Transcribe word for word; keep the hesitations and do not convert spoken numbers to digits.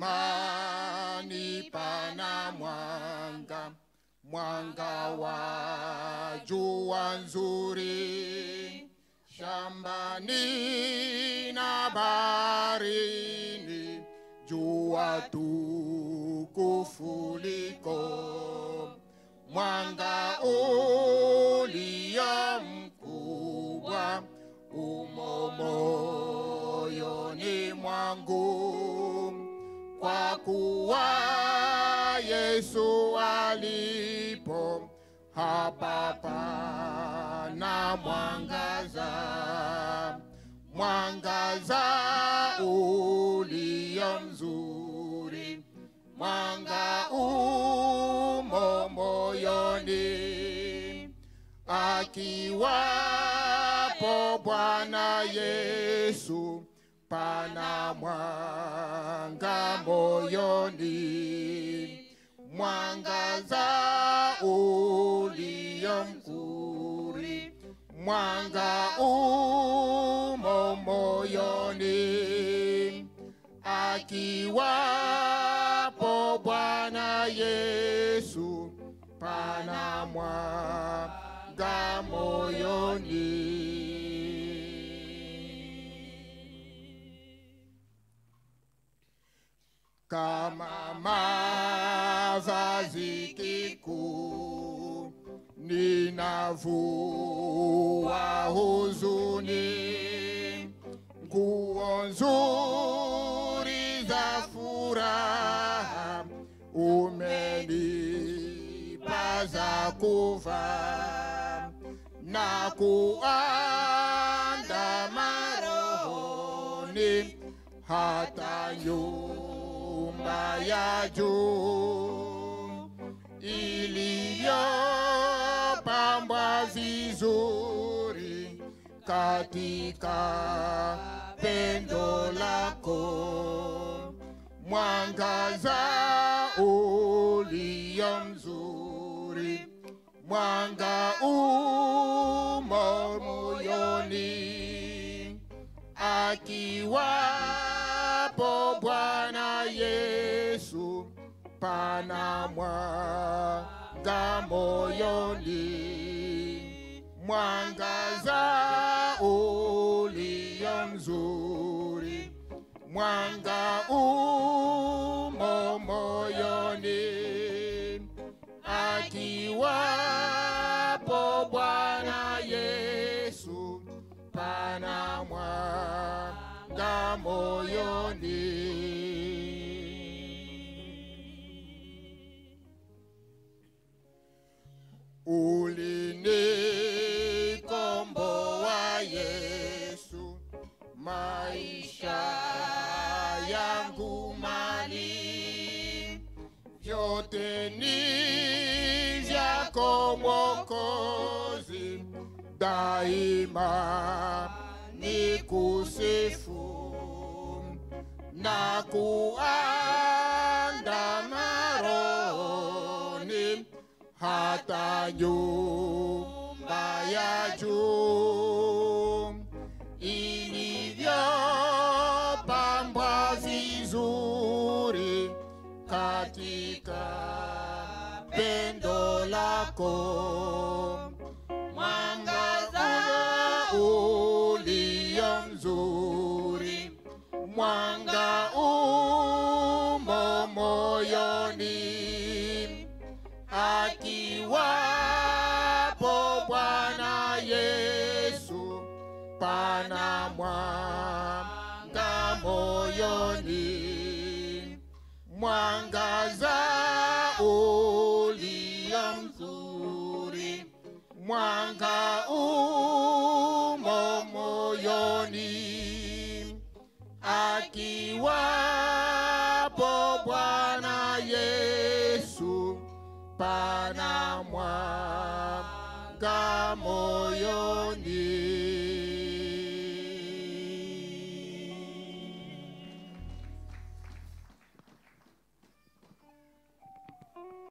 Mlimani pana mwanga, mwanga wa jua nzuri, shambani na baharini, jua tukufu liko. Mwanga ulio mkubwa umo moyoni mwangu, kwa kuwa Yesu alipo, hapa pana mwangaza. Mwangaza ulio mzuri, mwanga umo moyoni. Akiwapo Bwana Yesu, pana mwanga moyoni. Mwangaza ulio mzuri, mwanga umo moyoni. Akiwapo Bwana Yesu, pana mwanga moyoni. Kama mavazi kikuu, ninavua huzuni. Nguo nzuri za furaha umenipa za kuvaa, na kuandama rohoni hata nyumba ya juu iliyopambwa vizuri katika pendo lako. Mwangaza ulio mzuri, mwanga umo moyoni. Akiwapo Bwana Yesu, pana mwanga moyoni. Mwangaza ulio mzuri, mwanga umo moyoni. Akiwapo Bwana Yesu, pana mwanga moyoni. Ulinikomboa Yesu, maisha yangu mali vyote ni vyako Mwokozi. Daima nikusifu na kuandama rohoni hata nyumba ya juu ilivyopambwa vizuri katika pendo lako. Mwangaza ulio mzuri, mwanga umo moyoni. Akiwapo Bwana Yesu, pana mwanga moyoni. Mwangaza ulio mzuri, mwanga umo moyoni. Akiwapo Bwana Yesu, pana mwanga moyoni.